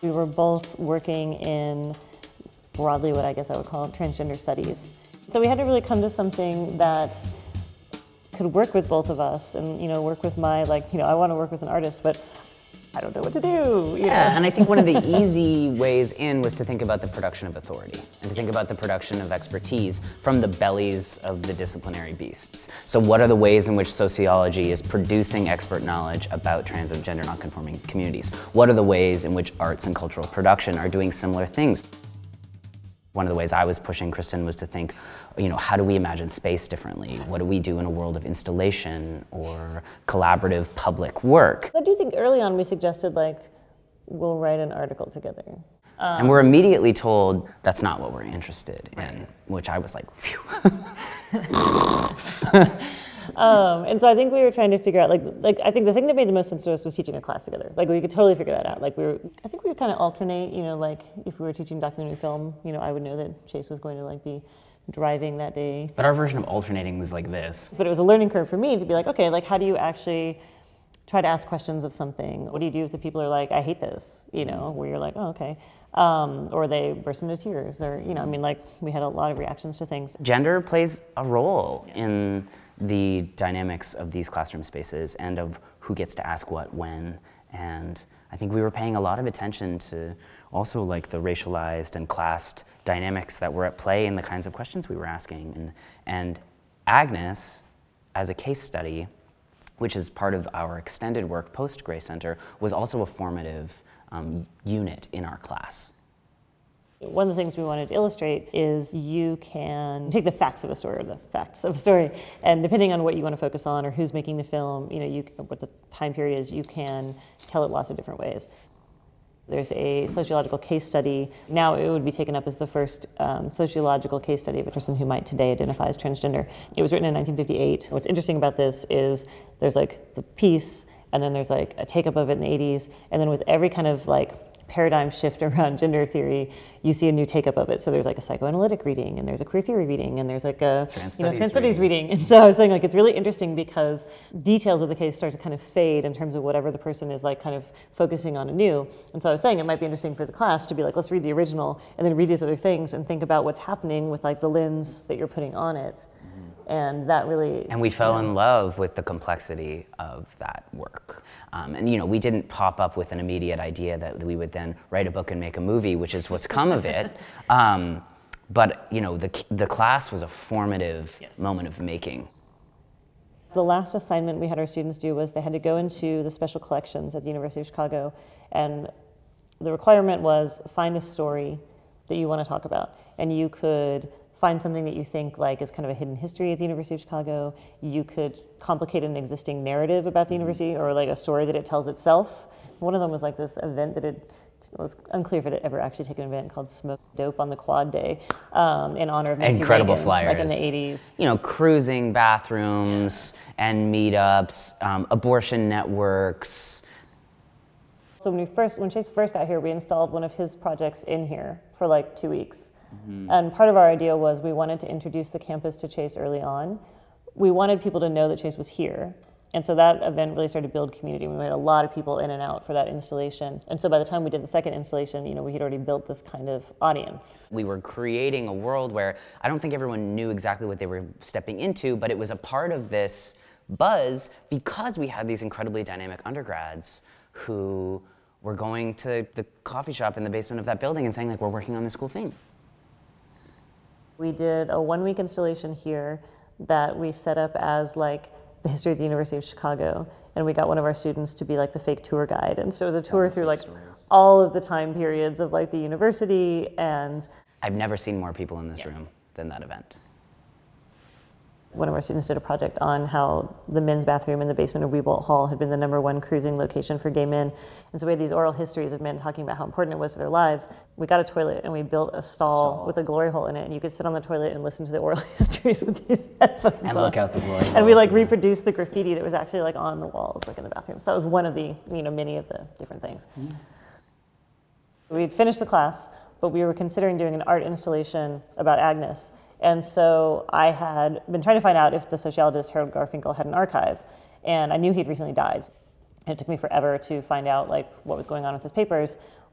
We were both working in broadly what I guess I would call transgender studies. So we had to really come to something that could work with both of us and, work with my, I want to work with an artist, but I don't know what to do. And I think one of the easy ways in was to think about the production of authority and to think about the production of expertise from the bellies of the disciplinary beasts. So what are the ways in which sociology is producing expert knowledge about trans and gender nonconforming communities? What are the ways in which arts and cultural production are doing similar things? One of the ways I was pushing Kristen was to think, how do we imagine space differently? What do we do in a world of installation or collaborative public work? I do think early on we suggested, we'll write an article together. And we're immediately told that's not what we're interested in, which I was like, phew. And so I think we were trying to figure out, I think the thing that made the most sense to us was teaching a class together. We could totally figure that out. I think we would kind of alternate, if we were teaching documentary film, I would know that Chase was going to be driving that day. But our version of alternating was like this. But it was a learning curve for me to be okay, how do you actually try to ask questions of something? What do you do if the people are like, I hate this, where you're like, oh, okay. Or they burst into tears, or, we had a lot of reactions to things. Gender plays a role in the dynamics of these classroom spaces and of who gets to ask what when. And I think we were paying a lot of attention to also the racialized and classed dynamics that were at play in the kinds of questions we were asking. And Agnes, as a case study, which is part of our extended work post-Gray Center, was also a formative unit in our class. One of the things we wanted to illustrate is you can take the facts of a story, or the facts of a story, and depending on what you want to focus on or who's making the film, what the time period is, you can tell it lots of different ways. There's a sociological case study. Now it would be taken up as the first sociological case study of a person who might today identify as transgender. It was written in 1958. What's interesting about this is there's the piece, and then there's a take-up of it in the 80s, and then with every kind of paradigm shift around gender theory, you see a new take-up of it. So there's a psychoanalytic reading, and there's a queer theory reading, and there's a trans studies reading. And so I was saying it's really interesting because details of the case start to kind of fade in terms of whatever the person is kind of focusing on anew. And so I was saying it might be interesting for the class to be let's read the original and then read these other things and think about what's happening with the lens that you're putting on it. And that really... And we fell in love with the complexity of that work. And we didn't pop up with an immediate idea that we would then write a book and make a movie, which is what's come of it. But the class was a formative moment of making. The last assignment we had our students do was they had to go into the special collections at the University of Chicago, and the requirement was find a story that you want to talk about. And you could find something that you think is kind of a hidden history at the University of Chicago. You could complicate an existing narrative about the university, or a story that it tells itself. One of them was this event that it was unclear if it had ever actually taken an event called Smoke Dope on the Quad Day in honor of Nancy Incredible Reagan, flyers. in the 80s. Cruising bathrooms and meetups, abortion networks. So when Chase first got here, we installed one of his projects in here for 2 weeks. And part of our idea was we wanted to introduce the campus to Chase early on. We wanted people to know that Chase was here. And so that event really started to build community. We had a lot of people in and out for that installation. And so by the time we did the second installation, we had already built this kind of audience. We were creating a world where I don't think everyone knew exactly what they were stepping into, but it was a part of this buzz because we had these incredibly dynamic undergrads who were going to the coffee shop in the basement of that building and saying we're working on this cool thing. We did a 1-week installation here that we set up as the history of the University of Chicago, and we got one of our students to be the fake tour guide. And so it was a tour through all of the time periods of the university. And I've never seen more people in this room than that event. One of our students did a project on how the men's bathroom in the basement of Weebolt Hall had been the #1 cruising location for gay men. And so we had these oral histories of men talking about how important it was to their lives. We got a toilet and we built a stall with a glory hole in it, and you could sit on the toilet and listen to the oral histories with these headphones and on. look out the glory hole. And we reproduced the graffiti that was actually on the walls in the bathroom. So that was one of the many of the different things. We'd finished the class, but we were considering doing an art installation about Agnes. And so I had been trying to find out if the sociologist Harold Garfinkel had an archive, and I knew he'd recently died. And it took me forever to find out what was going on with his papers.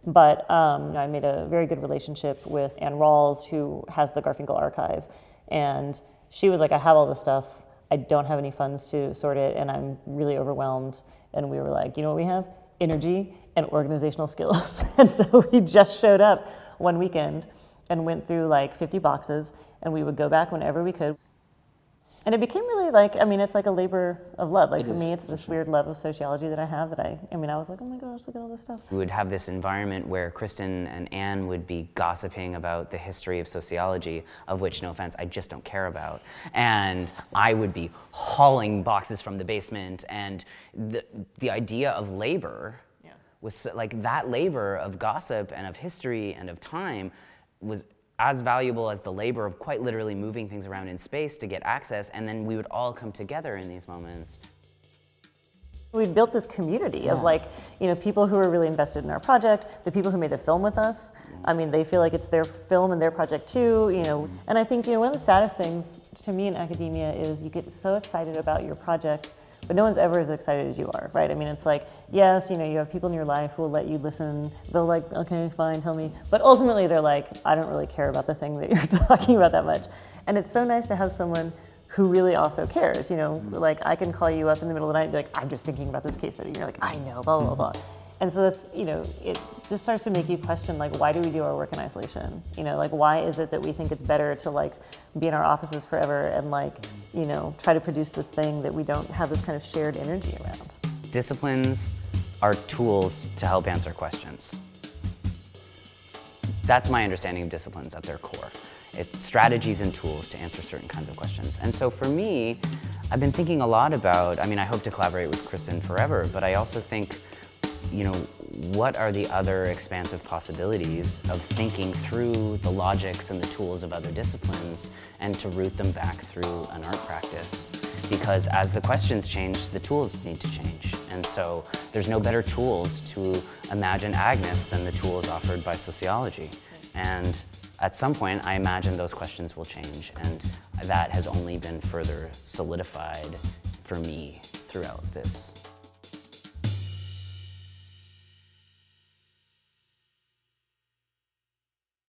But I made a very good relationship with Ann Rawls, who has the Garfinkel archive. And she was like, I have all this stuff. I don't have any funds to sort it, and I'm really overwhelmed. And we were like, you know what we have? Energy and organizational skills. And so we just showed up one weekend and went through like 50 boxes, and we would go back whenever we could. And it became really like, I mean, it's like a labor of love. Like for me, it's this weird love of sociology that I have that I mean, I was like, oh my gosh, look at all this stuff. We would have this environment where Kristen and Anne would be gossiping about the history of sociology, of which, no offense, I just don't care about. And I would be hauling boxes from the basement, and the idea of labor was like that labor of gossip and of history and of time was as valuable as the labor of quite literally moving things around in space to get access, and then we would all come together in these moments. We built this community of like, you know, people who are really invested in our project, the people who made the film with us. I mean, they feel like it's their film and their project too, you know. And I think, you know, one of the saddest things to me in academia is you get so excited about your project, but no one's ever as excited as you are, right? I mean, it's like, yes, you know, you have people in your life who will let you listen. They'll like, okay, fine, tell me. But ultimately, they're like, I don't really care about the thing that you're talking about that much. And it's so nice to have someone who really also cares, you know? Like, I can call you up in the middle of the night and be like, I'm just thinking about this case study. You're like, I know, blah, blah, blah. And so that's, you know, it just starts to make you question, like, why do we do our work in isolation? You know, like, why is it that we think it's better to, like, be in our offices forever and, like, you know, try to produce this thing that we don't have this kind of shared energy around? Disciplines are tools to help answer questions. That's my understanding of disciplines at their core. It's strategies and tools to answer certain kinds of questions. And so for me, I've been thinking a lot about, I mean, I hope to collaborate with Kristen forever, but I also think, you know, what are the other expansive possibilities of thinking through the logics and the tools of other disciplines and to root them back through an art practice? Because as the questions change, the tools need to change. And so there's no better tools to imagine Agnes than the tools offered by sociology. And at some point, I imagine those questions will change, and that has only been further solidified for me throughout this